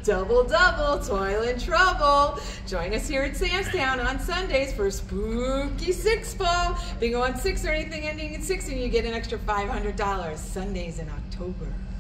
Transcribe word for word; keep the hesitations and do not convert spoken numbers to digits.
Double, double, toil and trouble. Join us here at Sam's Town on Sundays for Spooky Six Ball. Bingo on six or anything ending in six, and you get an extra five hundred dollars. Sundays in October.